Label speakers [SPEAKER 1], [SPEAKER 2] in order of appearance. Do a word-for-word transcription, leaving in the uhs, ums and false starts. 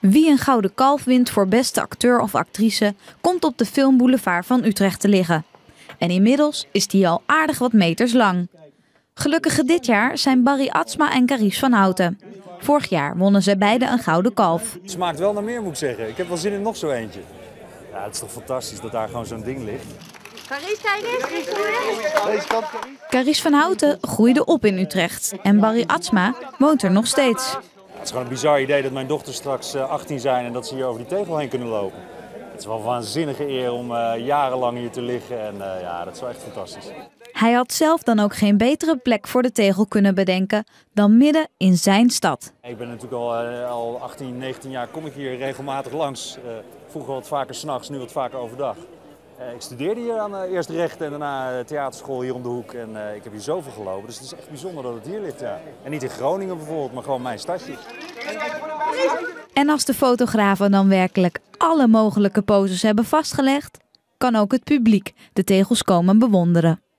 [SPEAKER 1] Wie een gouden kalf wint voor beste acteur of actrice komt op de filmboulevard van Utrecht te liggen. En inmiddels is die al aardig wat meters lang. Gelukkige dit jaar zijn Barry Atsma en Carice van Houten. Vorig jaar wonnen ze beide een gouden kalf.
[SPEAKER 2] Het smaakt wel naar meer, moet ik zeggen. Ik heb wel zin in nog zo eentje. Ja, het is toch fantastisch dat daar gewoon zo'n ding ligt.
[SPEAKER 3] Carice, kijk eens.
[SPEAKER 1] Carice van Houten groeide op in Utrecht en Barry Atsma woont er nog steeds.
[SPEAKER 2] Het is gewoon een bizar idee dat mijn dochters straks achttien zijn en dat ze hier over die tegel heen kunnen lopen. Het is wel een waanzinnige eer om uh, jarenlang hier te liggen en uh, ja, dat is wel echt fantastisch.
[SPEAKER 1] Hij had zelf dan ook geen betere plek voor de tegel kunnen bedenken dan midden in zijn stad.
[SPEAKER 2] Ik ben natuurlijk al, uh, al achttien, negentien jaar kom ik hier regelmatig langs. Uh, vroeger wat vaker 's nachts, nu wat vaker overdag. Uh, ik studeerde hier aan uh, eerst rechten en daarna uh, theaterschool hier om de hoek. En uh, ik heb hier zoveel gelopen, dus het is echt bijzonder dat het hier ligt. Ja. En niet in Groningen bijvoorbeeld, maar gewoon mijn stadje.
[SPEAKER 1] En als de fotografen dan werkelijk alle mogelijke poses hebben vastgelegd, kan ook het publiek de tegels komen bewonderen.